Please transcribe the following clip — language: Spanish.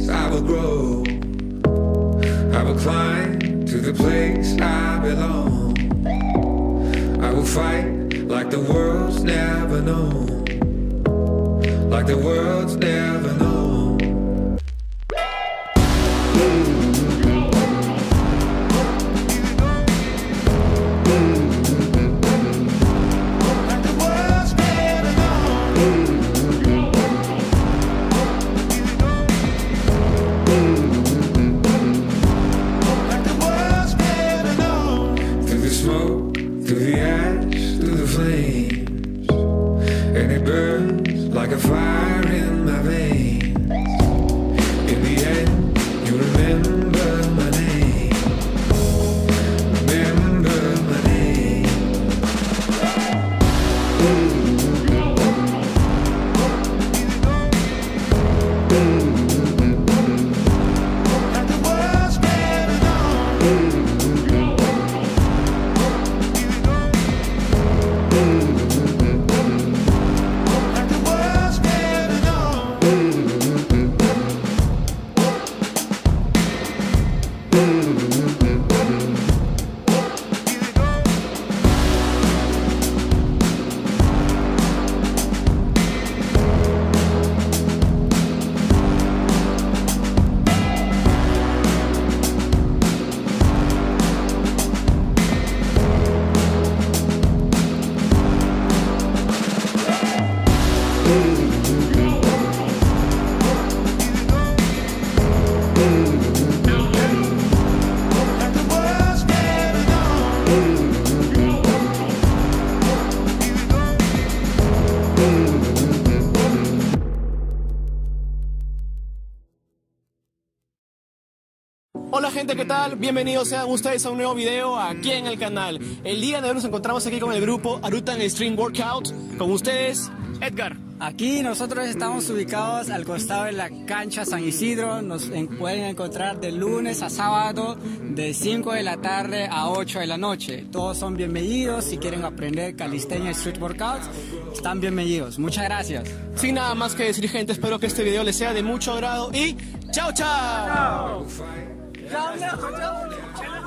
I will grow. I will climb to the place I belong. I will fight like the world's never known. Like the world's never known. Like a fire in my veins. In the end, you remember my name. Remember my name. Like the world's better known. Hola gente, ¿qué tal? Bienvenidos sean ustedes a un nuevo video aquí en el canal. El día de hoy nos encontramos aquí con el grupo Arutan Extreme Workout. Con ustedes, Edgar. Aquí nosotros estamos ubicados al costado de la cancha San Isidro. Nos pueden encontrar de lunes a sábado de 5 de la tarde a 8 de la noche. Todos son bienvenidos. Si quieren aprender calistenia Street Workouts, están bienvenidos. Muchas gracias. Sin nada más que decir, gente, espero que este video les sea de mucho agrado y ¡chao, chao! Chao, chao.